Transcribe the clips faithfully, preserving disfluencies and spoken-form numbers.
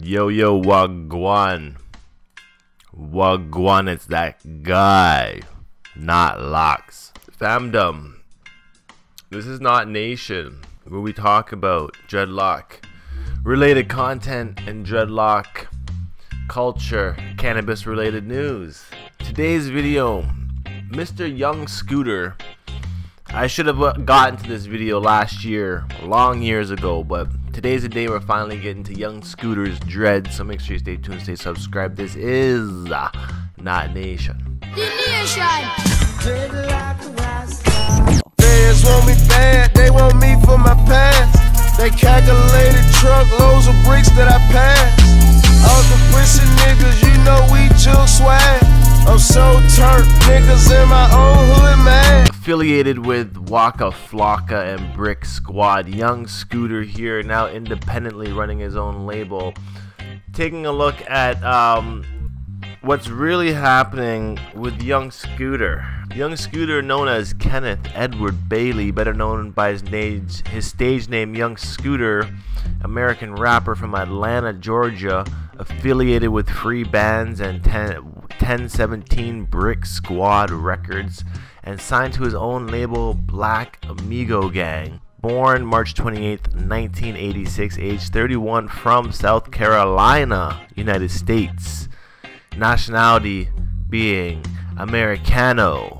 Yo, yo, Wagwan. Wagwan, it's that guy, not Locks. Famdom, this is Not Nation, where we talk about dreadlock related content and dreadlock culture, cannabis related news. Today's video, Mister Young Scooter. I should have gotten to this video last year, long years ago, but today's the day we're finally getting to Young Scooter's dreads, so make sure you stay tuned, stay subscribed. This is uh, Not Nation. The Nation! Fans want me bad, they want me for my past. They calculated truckloads of bricks that I passed. All the pussy niggas, you know we took swag. I'm so turned, niggas in my own hood, man. Affiliated with Waka Flocka and Brick Squad, Young Scooter here, now independently running his own label. Taking a look at um, what's really happening with Young Scooter. Young Scooter, known as Kenneth Edward Bailey, better known by his, name, his stage name Young Scooter, American rapper from Atlanta, Georgia, affiliated with Free Bands and ten seventeen Brick Squad Records, and signed to his own label Black Amigo Gang. Born March twenty-eighth, nineteen eighty-six, age thirty-one, from South Carolina, United States. Nationality being Americano.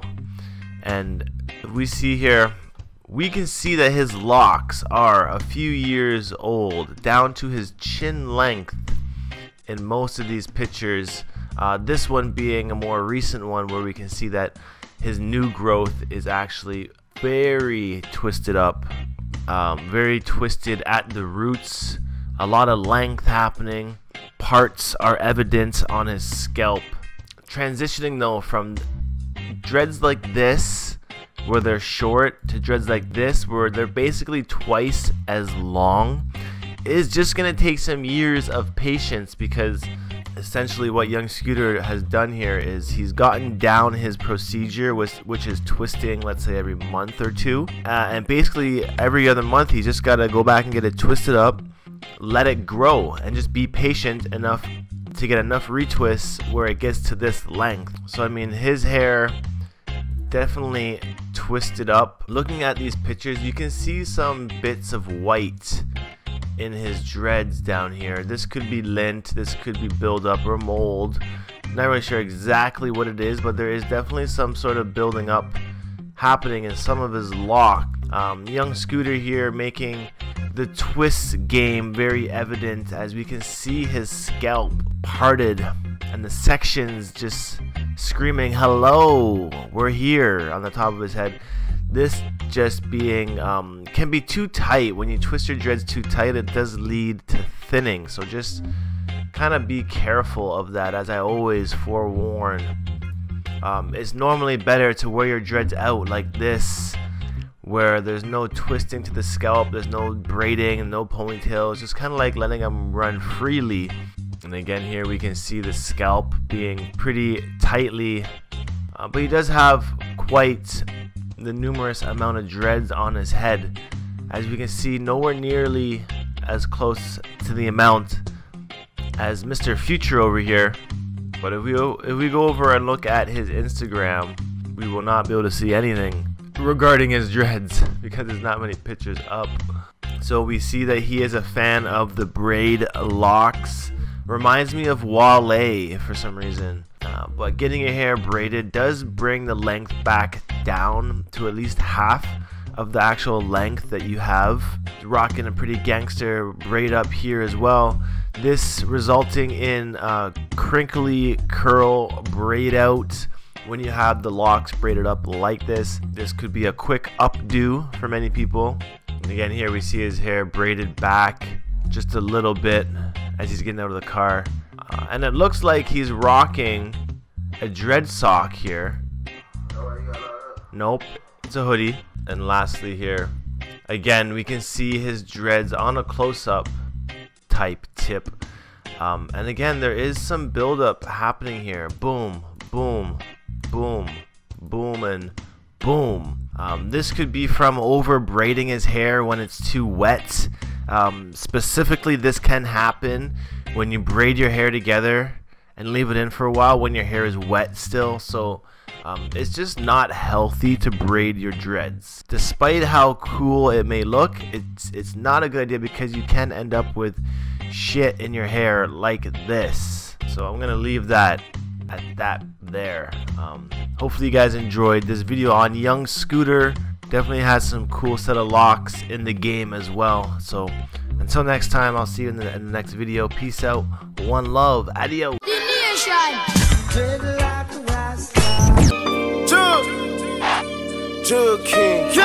And we see here, we can see that his locks are a few years old, down to his chin length in most of these pictures. Uh, this one being a more recent one where we can see that his new growth is actually very twisted up, um, very twisted at the roots, a lot of length happening, parts are evident on his scalp. Transitioning though from dreads like this where they're short to dreads like this where they're basically twice as long is just gonna take some years of patience, because essentially what Young Scooter has done here is he's gotten down his procedure, which, which is twisting, let's say every month or two, uh, and basically every other month he's just got to go back and get it twisted up, let it grow, and just be patient enough to get enough retwists where it gets to this length. So I mean, his hair definitely twisted up. Looking at these pictures, you can see some bits of white in his dreads down here. This could be lint, this could be buildup or mold. Not really sure exactly what it is, but there is definitely some sort of building up happening in some of his lock. Um, Young Scooter here making the twist game very evident, as we can see his scalp parted and the sections just screaming hello, we're here on the top of his head. This just being um, can be too tight. When you twist your dreads too tight, it does lead to thinning, so just kind of be careful of that, as I always forewarn. Um, it's normally better to wear your dreads out like this, where there's no twisting to the scalp, there's no braiding and no ponytails, just kind of like letting them run freely. And again here we can see the scalp being pretty tightly, uh, but he does have quite the numerous amount of dreads on his head, as we can see nowhere nearly as close to the amount as Mister Future over here. But if we if we go over and look at his Instagram, we will not be able to see anything regarding his dreads because there's not many pictures up. So we see that he is a fan of the braid locks. Reminds me of Wale for some reason. Uh, but getting your hair braided does bring the length back down to at least half of the actual length that you have. Rocking a pretty gangster braid up here as well. This resulting in a crinkly curl braid out when you have the locks braided up like this. This could be a quick updo for many people. And again here we see his hair braided back just a little bit as he's getting out of the car. Uh, and it looks like he's rocking a dread sock here. Nope, it's a hoodie. And lastly here, again we can see his dreads on a close-up type tip. Um, and again there is some buildup happening here. Boom, boom, boom, boom, and boom. Um, this could be from over braiding his hair when it's too wet. Um, specifically, this can happen when you braid your hair together and leave it in for a while when your hair is wet still. So um, it's just not healthy to braid your dreads. Despite how cool it may look, it's it's not a good idea because you can end up with shit in your hair like this. So I'm gonna leave that at that there. Um, hopefully you guys enjoyed this video on Young Scooter. Definitely has some cool set of locks in the game as well. So until next time, I'll see you in the, in the next video. Peace out. One love. Adios. Jug King.